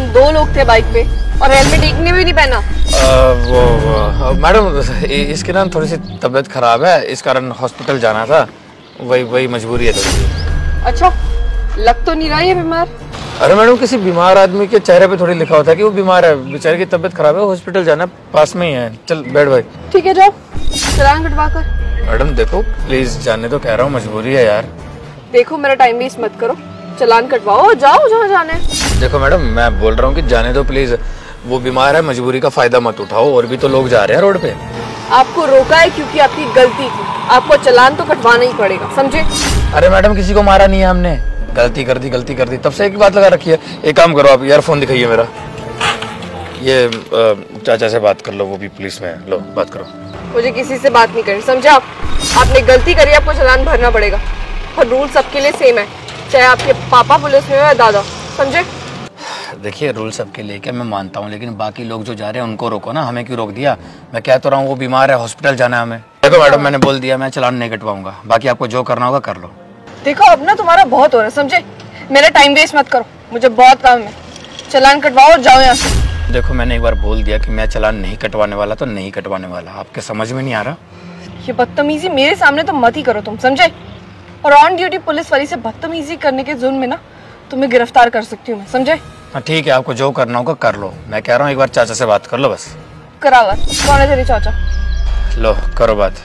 2 लोग थे बाइक पे और हेलमेट एक ने भी नहीं पहना। वो मैडम इसकी ना थोड़ी सी तबीयत खराब है, इस कारण हॉस्पिटल जाना था, वही मजबूरी है थोड़ी सी। अच्छा, लग तो नहीं रहा है बीमार। अरे मैडम, किसी बीमार आदमी के चेहरे पे थोड़ी लिखा होता है कि वो बीमार है। बेचारे की तबीयत खराब है, हॉस्पिटल जाना पास में ही है। चल बैठ भाई। ठीक है, जाओ चालान कटवा कर। मैडम देखो प्लीज, जाने तो कह रहा हूँ, मजबूरी है यार। देखो मेरा टाइम वेस्ट मत करो, चालान कटवाओ, जाओ जहाँ जाना है। देखो मैडम, मैं बोल रहा हूँ कि जाने दो प्लीज, वो बीमार है, मजबूरी का फायदा मत उठाओ, और भी तो लोग जा रहे हैं रोड पे। आपको रोका है क्योंकि आपकी गलती थी, आपको चालान तो कटवाना ही पड़ेगा, समझे? अरे मैडम, किसी को मारा नहीं है हमने, गलती कर दी, तब से एक बात लगा रखी है। एक काम करो, आप ईयरफोन दिखाइए मेरा, ये चाचा से बात कर लो, वो भी पुलिस में है, लो बात करो। मुझे किसी से बात नहीं करनी, समझे आप? आपने गलती करी, आपको चालान भरना पड़ेगा, और रूल सबके लिए सेम है, चाहे आपके पापा पुलिस में हो या दादा, समझे? देखिए रूल सबके लिए क्या, मैं मानता हूँ, लेकिन बाकी लोग जो जा रहे हैं उनको रोको ना, हमें क्यों रोक दिया? मैं कह तो रहा हूँ वो बीमार है, हॉस्पिटल जाना है हमें। देखो मैडम, मैंने बोल दिया, मैं चालान नहीं कटवाऊंगा, बाकी आपको जो करना होगा कर लो। देखो अब ना तुम्हारा बहुत हो रहा है, समझे? मेरा टाइम वेस्ट मत करो, मुझे बहुत काम है, चालान कटवाओ और जाओ यहाँ से। देखो मैंने एक बार बोल दिया कि मैं चालान नहीं कटवाने वाला तो नहीं कटवाने वाला, आपके समझ में नहीं आ रहा? ये बदतमीजी मेरे सामने तो मत ही करो तुम, समझे? और ऑन ड्यूटी पुलिस वाली से बदतमीजी करने के जुर्म में ना तुम्हें गिरफ्तार कर सकती हूँ मैं, समझे? हाँ ठीक है, आपको जो करना होगा कर लो, मैं कह रहा हूँ एक बार चाचा से बात कर लो बस। करावा, कौन है तेरी चाचा? लो करो बात।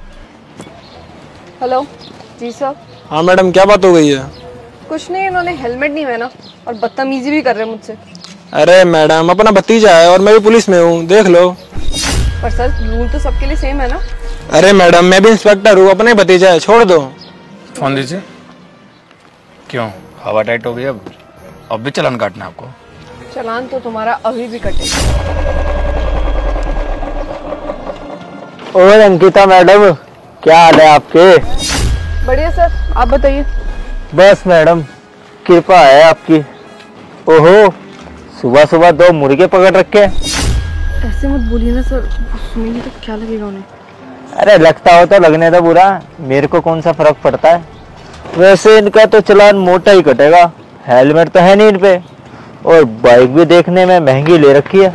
Hello ji sir. हाँ मैडम, क्या बात हो गई है? कुछ नहीं, इन्होंने हेलमेट नहीं पहना और बदतमीजी भी कर रहे हैं मुझसे। अरे मैडम, अपना भतीजा है और मैं भी पुलिस में हूँ, देख लो। पर सर रूल तो सबके लिए सेम है ना? अरे मैडम, मैं भी इंस्पेक्टर हूँ, अपना ही भतीजा है, छोड़ दो। फोन दीजिए। क्यों हवा टाइट हो गई? अब भी चालान काटना है आपको? चालान तो तुम्हारा अभी भी कटेगा। और अंकिता मैडम, क्या हाल है आपके? बढ़िया सर, आप बताइए। बस मैडम, कृपा है आपकी। ओहो, सुबह सुबह 2 मुर्गे पकड़ रखे। ऐसे मत बोलिए ना सर, सुनेंगे तो क्या लगेगा उन्हें? अरे लगता हो तो लगने दो बुरा, मेरे को कौन सा फर्क पड़ता है। वैसे इनका तो चालान मोटा ही कटेगा, हेलमेट तो है नहीं इन पे, और बाइक भी देखने में महंगी ले रखी है।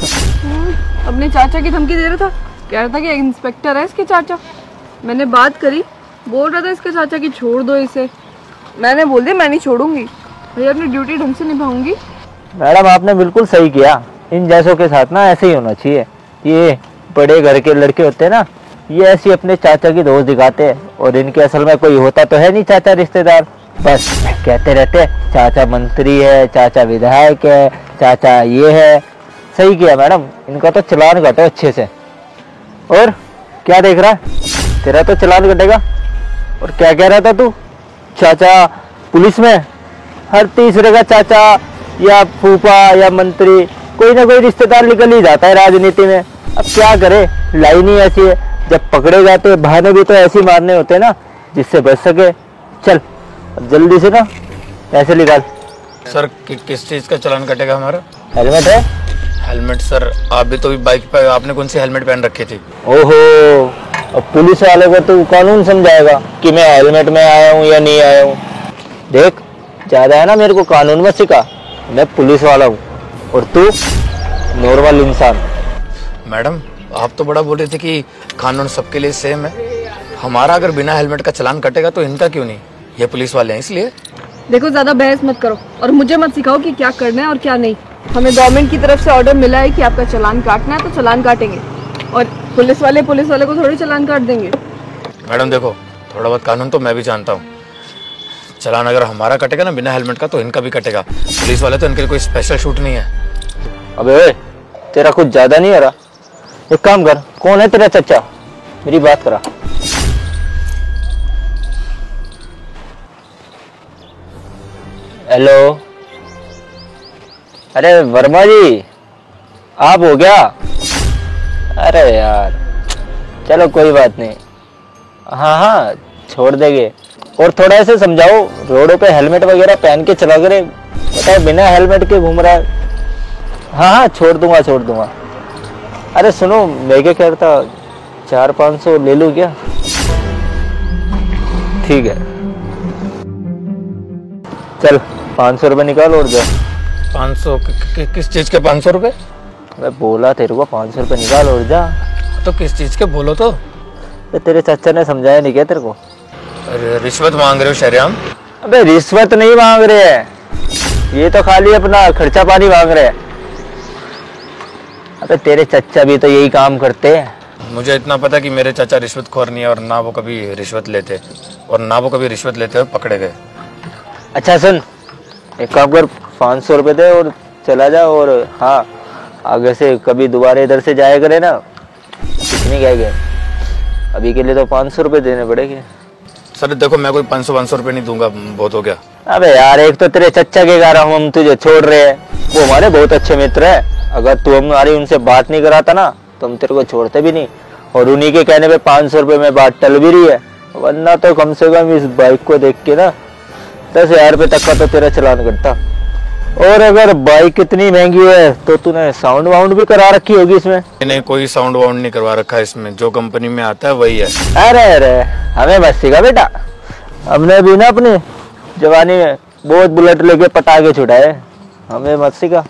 अपने चाचा की धमकी दे रहा था, कह रहा था कि इंस्पेक्टर है इसके चाचा। मैंने बात करी, बोल रहा था इसके चाचा की छोड़ दो इसे। मैंने बोल दिया मैं नहीं छोड़ूंगी, भैया अपनी ड्यूटी ढंग से निभाऊंगी। मैडम आपने बिल्कुल सही किया, इन जैसों के साथ ना ऐसे ही होना चाहिए। ये बड़े घर के लड़के होते हैं ना, ये ऐसी अपने चाचा की दोस्त दिखाते हैं, और इनके असल में कोई होता तो है नहीं चाचा रिश्तेदार, बस कहते रहते चाचा मंत्री है, चाचा विधायक है, चाचा ये है। सही किया मैडम, इनका तो चालान काटो अच्छे से। और क्या देख रहा है, तेरा तो चालान कटेगा। और क्या कह रहा था तू, चाचा पुलिस में? हर तीसरे का चाचा या फूफा या मंत्री, कोई ना कोई रिश्तेदार निकल ही जाता है राजनीति में। अब क्या करे, लाइन ही ऐसी है, जब पकड़े जाते बहाने भी तो ऐसे मारने होते हैं ना, जिससे बच सके। चल जल्दी से ना पैसे निकाल। सर किस चीज का चालान कटेगा हमारा? हेलमेट है? हेलमेट? सर आप भी तो भी बाइक पे, आपने कौन सी हेलमेट पहन रखी थी? ओहो, अब पुलिस वालों को तो कानून समझाएगा कि मैं हेलमेट में आया हूँ या नहीं आया हूँ। देख, ज्यादा है ना मेरे को कानून मत सिखा, मैं पुलिस वाला हूँ और तू नॉर्मल इंसान। मैडम आप तो बड़ा बोल रहे थे कि कानून सबके लिए सेम है, हमारा अगर बिना हेलमेट का चालान कटेगा तो इनका क्यों नहीं? ये पुलिस वाले हैं इसलिए। देखो ज्यादा बहस मत करो और मुझे मत सिखाओ कि क्या करना है और क्या नहीं। हमें गवर्नमेंट की तरफ से ऑर्डर मिला है कि आपका चालान काटना है तो चालान काटेंगे, और पुलिस वाले को थोड़ी चालान काट देंगे। मैडम देखो, थोड़ा बहुत कानून तो मैं भी जानता हूँ, चालान अगर हमारा कटेगा ना बिना हेलमेट का तो इनका भी कटेगा। पुलिस वाले तो इनके लिए कोई स्पेशल शूट नहीं है। अबे ओए, तेरा कुछ ज्यादा नहीं हो रहा? एक काम कर, कौन है तेरा चाचा, मेरी बात करा। हेलो, अरे वर्मा जी, आप हो क्या? अरे यार चलो कोई बात नहीं, हाँ हाँ छोड़ देंगे। और थोड़ा ऐसे समझाओ, रोडों पे हेलमेट वगैरह पहन के चला करे, बताओ बिना हेलमेट के घूम रहा है। हाँ हाँ छोड़ दूंगा। अरे सुनो, मैं क्या कह रहा था, 400-500 ले लूँ क्या? ठीक है, चल 500 रुपये निकाल और दो। 500 किस चीज के 500 रुपए? मैं बोला तेरे को 500 रुपये निकाल और जा। तो किस चीज के बोलो तो? तेरे चाचा ने समझाया नहीं क्या तेरे को? अरे रिश्वत मांग रहे हो शरियाम? अबे रिश्वत नहीं मांग रहे हैं, ये तो खाली अपना खर्चा पानी मांग रहे हैं। अबे तेरे चाचा भी तो यही काम करते हैं। मुझे इतना पता कि मेरे चाचा रिश्वतखोर नहीं है और ना वो कभी रिश्वत लेते और ना वो कभी रिश्वत लेते हुए पकड़े गए। अच्छा सुन, एक काम कर, 500 रुपये दे और चला जा। और हाँ, आगे से कभी दोबारा इधर से जाया करे ना, कितनी क्या गए, अभी के लिए तो 500 रुपये देने पड़ेंगे। सर देखो मैं कोई 500 रुपये नहीं दूंगा, बहुत हो गया। अबे यार, एक तो तेरे चच्चा के कारण हम तुझे छोड़ रहे हैं, वो हमारे बहुत अच्छे मित्र है। अगर तू हमारी उनसे बात नहीं कराता ना तो हम तेरे को छोड़ते भी नहीं। और उन्हीं के कहने पे 500 रुपये में बात टल भी रही है, वरना तो कम से कम इस बाइक को देख के ना 10,000 रुपये तक का तो तेरा चलान करता। और अगर बाइक इतनी महंगी है तो तूने साउंड वाउंड भी करा रखी होगी इसमें? नहीं, कोई साउंड वाउंड नहीं करवा रखा है इसमें, जो कंपनी में आता है वही है। अरे अरे, हमें मत सिखा बेटा, हमने भी ना अपनी जवानी में बहुत बुलेट लेके पटाखे छुड़ाए, हमें मत सिखा।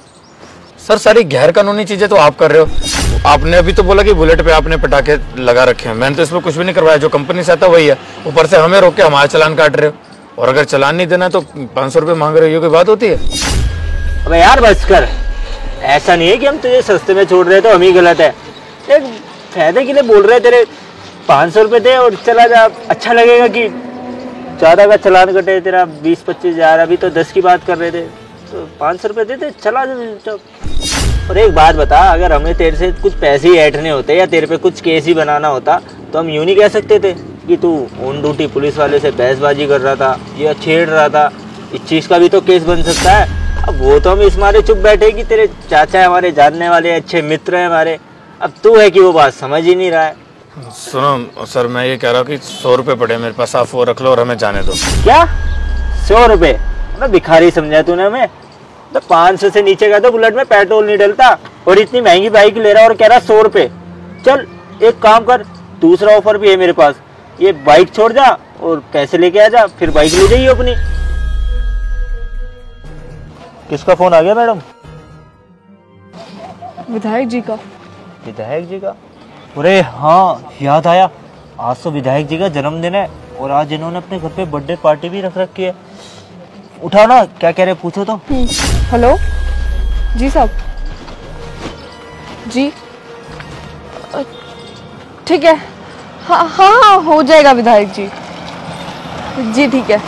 सर सारी गैर कानूनी चीजें तो आप कर रहे हो। आपने अभी तो बोला कि बुलेट पे आपने पटाखे लगा रखे हैं, मैंने तो इसमें कुछ भी नहीं करवाया, जो कंपनी से आता वही है। ऊपर से हमें रोक के हमारा चालान काट रहे हो, और अगर चालान नहीं देना तो 500 रुपये मांग रहे हो, ये कोई बात होती है? अबे यार बस कर, ऐसा नहीं है कि हम तुझे सस्ते में छोड़ रहे तो हम ही गलत है, एक फायदे के लिए बोल रहे हैं। तेरे 500 रुपये दे और चला जा, अच्छा लगेगा कि ज़्यादा का चालान कटे तेरा 20-25 हज़ार, अभी तो 10 की बात कर रहे थे, तो 500 रुपये दे दे, चला जा। और एक बात बता, अगर हमें तेरे से कुछ पैसे ही ऐंठने होते या तेरे पे कुछ केस ही बनाना होता तो हम यूँ नहीं कह सकते थे कि तू ऑन ड्यूटी पुलिस वाले से बहसबाजी कर रहा था या छेड़ रहा था, इस चीज़ का भी तो केस बन सकता है। अब वो तो हम इस मारे चुप बैठे कि तेरे चाचा है, हमारे जानने वाले अच्छे मित्र हैं हमारे, अब तू है कि वो बात समझ ही नहीं रहा है। सुनो सर, मैं ये कह रहा हूँ कि 100 रुपये पड़े मेरे पास, आप वो रख लो और हमें जाने दो। क्या 100 रुपये? मैं भिखारी समझा तूने हमें? तो 500 से नीचे का तो बुलेट में पेट्रोल नहीं डलता, और इतनी महंगी बाइक ले रहा और कह रहा 100 रुपये। चल एक काम कर, दूसरा ऑफर भी है मेरे पास, ये बाइक छोड़ जा और पैसे लेके आ जा, फिर बाइक ले जाइए अपनी। किसका फोन आ गया मैडम? विधायक जी का। विधायक जी का? अरे हाँ, याद आया, आज तो विधायक जी का जन्मदिन है और आज इन्होंने अपने घर पे बर्थडे पार्टी भी रख रखी है। उठाओ ना, क्या कह रहे पूछो तो। हेलो जी साहब जी, ठीक है, हाँ हाँ हाँ हो जाएगा विधायक जी, जी ठीक है।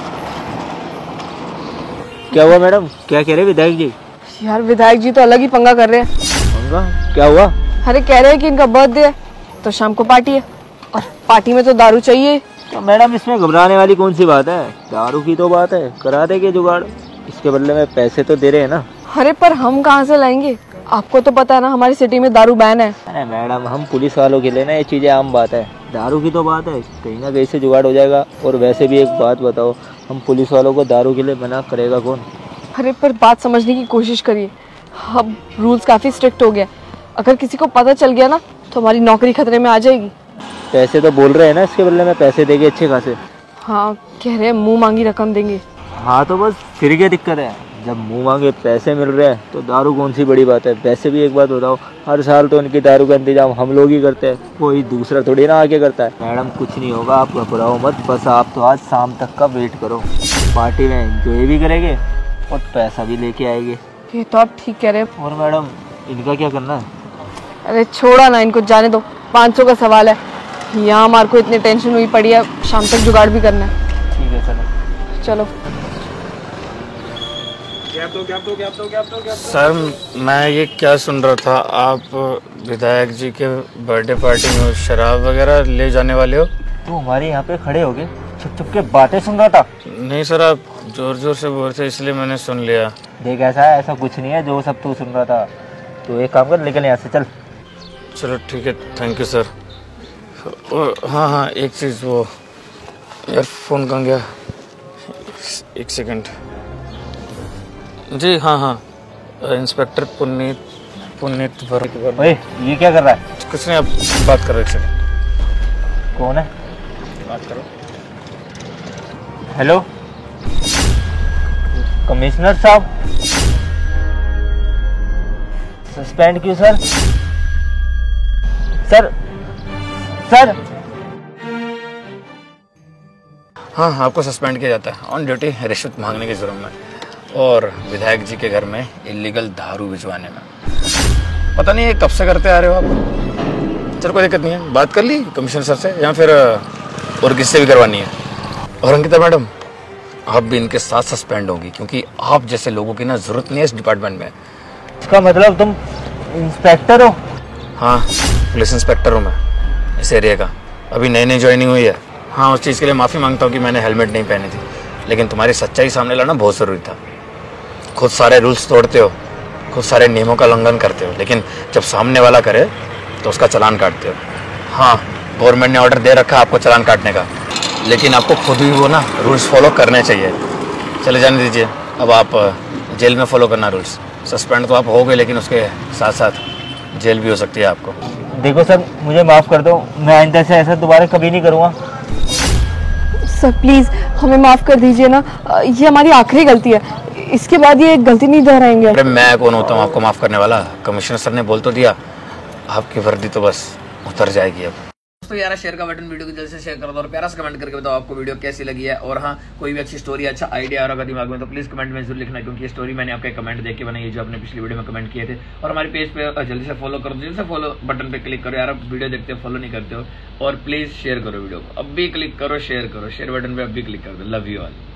क्या हुआ मैडम, क्या कह रहे विधायक जी? यार विधायक जी तो अलग ही पंगा कर रहे हैं। पंगा? क्या हुआ? अरे कह रहे हैं कि इनका बर्थडे है तो शाम को पार्टी है, और पार्टी में तो दारू चाहिए। तो मैडम इसमें घबराने वाली कौन सी बात है, दारू की तो बात है, करा देंगे जुगाड़, इसके बदले में पैसे तो दे रहे हैं ना। अरे पर हम कहाँ से लाएंगे, आपको तो पता है ना हमारी सिटी में दारू बैन है। अरे मैडम, हम पुलिस वालों के लिए ना ये चीजें आम बात है, दारू की तो बात है, कहीं ना कहीं से जुगाड़ हो जाएगा। और वैसे भी एक बात बताओ, हम पुलिस वालों को दारू के लिए मना करेगा कौन? अरे पर बात समझने की कोशिश करिए, अब रूल्स काफी स्ट्रिक्ट हो गया, अगर किसी को पता चल गया ना तो हमारी नौकरी खतरे में आ जाएगी। पैसे तो बोल रहे हैं ना, इसके बदले में पैसे देंगे अच्छे खासे। हाँ कह रहे हैं मुंह मांगी रकम देंगे। हाँ तो बस फिर क्या दिक्कत है, जब मुंह मांगे पैसे मिल रहे हैं तो दारू कौन सी बड़ी बात है। वैसे भी एक बात बताओ, हर साल तो उनकी दारू का इंतजाम हम लोग ही करते हैं, कोई दूसरा थोड़ी ना आके करता है। मैडम कुछ नहीं होगा, आप घबराओ मत, बस आप तो आज शाम तक का वेट करो, पार्टी में एंजॉय भी करेंगे और पैसा भी लेके आएंगे। ये तो आप ठीक कह रहे हैं। और मैडम इनका क्या करना है? अरे छोड़ा ना, इनको जाने दो, 500 का सवाल है, यहाँ हमारे को इतनी टेंशन हुई पड़ी है, शाम तक जुगाड़ भी करना है। ठीक है चलो चलो। सर मैं ये क्या सुन रहा था, आप विधायक जी के बर्थडे पार्टी में शराब वगैरह ले जाने वाले हो? तो हमारे यहाँ पे खड़े हो गए, छुप छुप के बातें सुन रहा था। नहीं सर, आप जोर जोर से बोल रहे थे इसलिए मैंने सुन लिया। देख ऐसा कुछ नहीं है, जो सब तू सुन रहा था। तो एक काम कर, निकल यहाँ से, चल। चलो ठीक है, थैंक यू सर। और हाँ हाँ एक चीज़, वो यार फ़ोन कहाँ गया, एक सेकंड। जी हाँ हाँ, इंस्पेक्टर पुनीत वर्मा। ओए ये क्या कर रहा है? कुछ नहीं, आप बात करो एक सेकंड। कौन है? बात करो। हेलो कमिश्नर साहब। सस्पेंड क्यों सर? सर सर हाँ, आपको सस्पेंड किया जाता है ऑन ड्यूटी रिश्वत मांगने के जुर्म में और विधायक जी के घर में इलीगल दारू भिजवाने में। पता नहीं ये कब से करते आ रहे हो आप। चलो कोई दिक्कत नहीं है, बात कर ली कमिश्नर सर से या फिर और किससे भी करवानी है। और अंकिता मैडम, आप भी इनके साथ सस्पेंड होगी क्योंकि आप जैसे लोगों की ना जरूरत नहीं है इस डिपार्टमेंट में। इसका मतलब तुम इंस्पेक्टर हो? हाँ, पुलिस इंस्पेक्टर हूँ मैं इस एरिया का। अभी नई नई ज्वाइनिंग हुई है। हाँ, उस चीज़ के लिए माफ़ी मांगता हूँ कि मैंने हेलमेट नहीं पहनी थी, लेकिन तुम्हारी सच्चाई सामने लाना बहुत ज़रूरी था। खुद सारे रूल्स तोड़ते हो, खुद सारे नियमों का उल्लंघन करते हो, लेकिन जब सामने वाला करे तो उसका चालान काटते हो। हाँ, गवर्नमेंट ने ऑर्डर दे रखा आपको चालान काटने का, लेकिन आपको खुद भी वो ना रूल्स फॉलो करने चाहिए। चले जाने दीजिए, अब आप जेल में फॉलो करना रूल्स। सस्पेंड तो आप हो गए, लेकिन उसके साथ साथ जेल भी हो सकती है आपको। देखो सर, मुझे माफ़ कर दो, मैं आइंदा से ऐसा दोबारा कभी नहीं करूँगा। सर प्लीज हमें माफ कर दीजिए ना, ये हमारी आखिरी गलती है, इसके बाद ये गलती नहीं दोहराएंगे। अरे मैं कौन होता हूँ आपको माफ़ करने वाला? कमिश्नर सर ने बोल तो दिया, आपकी वर्दी तो बस उतर जाएगी अब। दोस्तों यार, शेयर का बटन वीडियो को जल्द से शेयर कर दो और प्यारा सा कमेंट करके बताओ आपको वीडियो कैसी लगी है। और हाँ, कोई भी अच्छी स्टोरी, अच्छा आइडिया आ रहा होगा दिमाग में तो प्लीज़ कमेंट में जरूर लिखना, क्योंकि ये स्टोरी मैंने आपके कमेंट देख के बनाई है जो आपने पिछली वीडियो में कमेंट किए थे। और हमारे पेज पे जल्दी से फॉलो करो, जल्दी से फॉलो बटन पे क्लिक करो यार। आप वीडियो देखते हो, फॉलो नहीं करते हो। और प्लीज़ शेयर करो वीडियो को, अब भी क्लिक करो, शेयर करो, शेयर बटन पर अब भी क्लिक कर दो। Love you all.